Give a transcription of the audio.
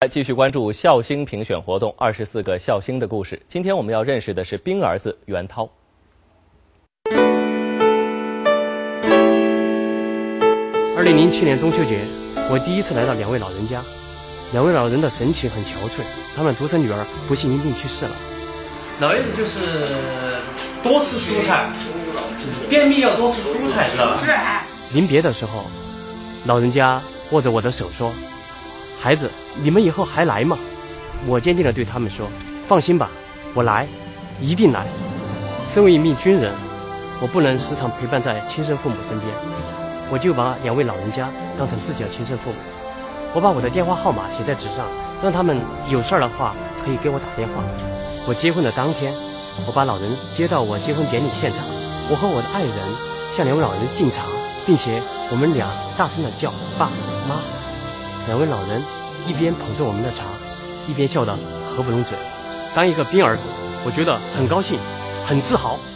继续关注孝星评选活动，24个孝星的故事。今天我们要认识的是兵儿子袁涛。 2007年中秋节，我第一次来到两位老人家。两位老人的神情很憔悴，他们独生女儿不幸因病去世了。 老爷子就是多吃蔬菜，便秘要多吃蔬菜，知道吧？ 是。临别的时候，老人家握着我的手说：“孩子，你们以后还来吗？”我坚定地对他们说：“放心吧，我来，一定来。”身为一名军人，我不能时常陪伴在亲生父母身边，我就把两位老人家当成自己的亲生父母。我把我的电话号码写在纸上，让他们有事儿的话可以给我打电话。我结婚的当天，我把老人接到我结婚典礼现场，我和我的爱人向两位老人敬茶，并且我们俩大声地叫爸妈。两位老人一边捧着我们的茶，一边笑得合不拢嘴。当一个兵儿子，我觉得很高兴，很自豪。